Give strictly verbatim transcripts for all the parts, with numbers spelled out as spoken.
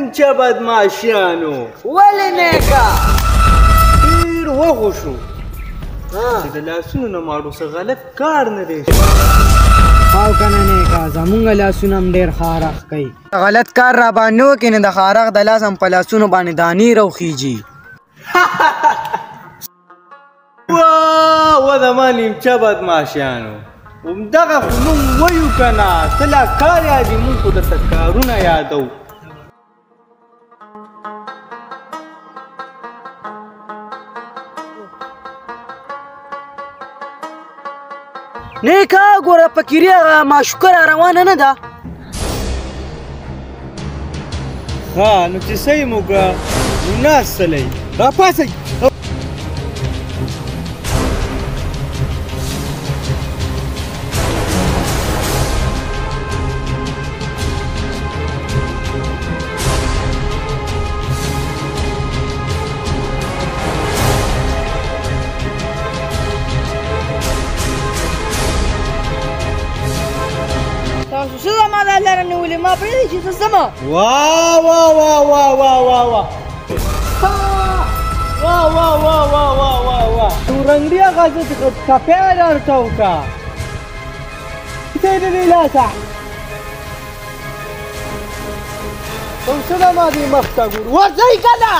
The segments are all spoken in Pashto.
چې بدماشیانو ولې نیکه ډېر وغوښو چې د لاسونو نه ماړو څه غلط کار نه دی او کنه نیکه زمونږ لاسونه هم ډېر خارښ کوي غلط کار را باندې وکړي نو د خارښ د لاس هم په لاسونو باندې دانې روخیږي واه و زما نیمچه بدماشیانو همدغه خو موږ ویو که نه ته لا کار یادي موږ خو درته کارونه یادو نیکه ګوره فقیري هغه معشوقه را روانه نه ده ها نو چې صحیح مو کړه نو ناستلی راپاڅئ څه زما دا لاره نیولې ما پرېږدئ چې زه ځمه واه واه واه واه واه واه واه واه واه واه واه واه واه واه تورنګړي هغه زه کاپی درته وکړه ته یې د دې لاسه څه ده ما دې مخ ته ګورو ورځئ که نه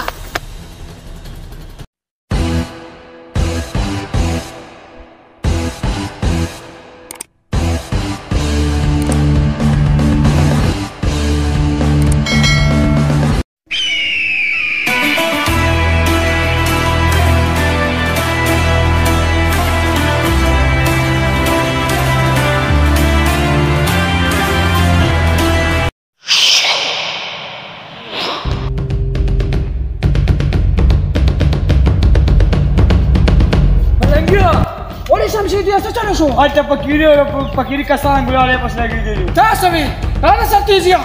هلته فقیري او فقیري کسان ګلالې پس لګېدلي وو تاسو وې راله سرتیزیا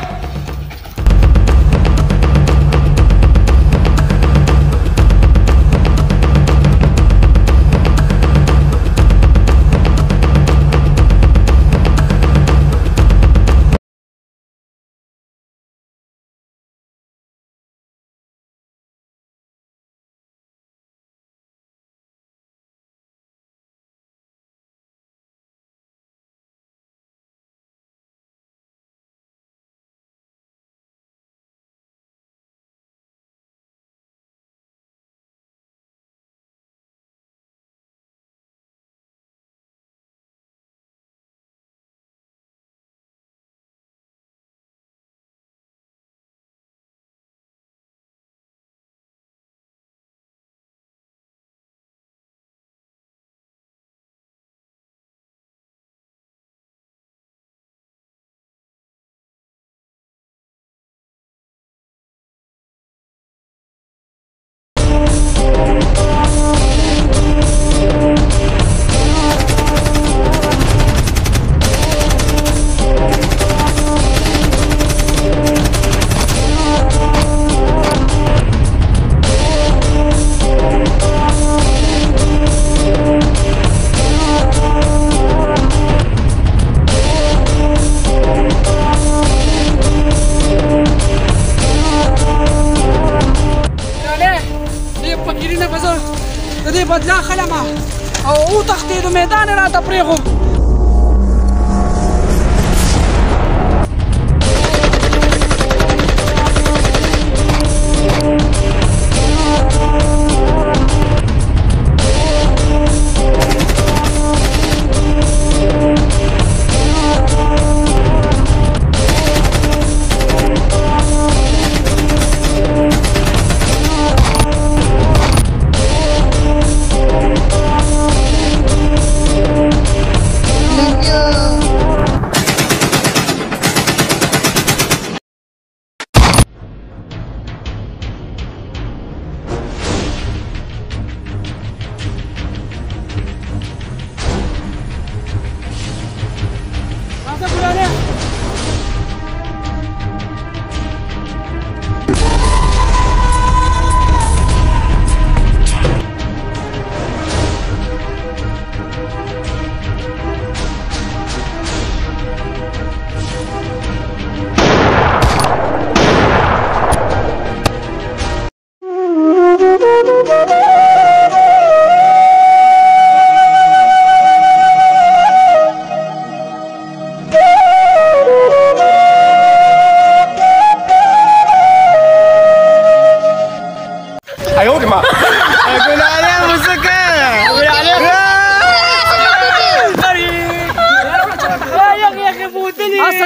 بدلا خلمه او وتښتېدو میدان یې راته پرېښود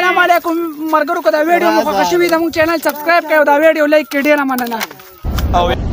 السلام علیکم مرګرو کو دا ویډیو مو خوښ شوی دا مونږ چینل سبسکرایب کړئ او دا ویډیو لایک کړئ ډیر مننه.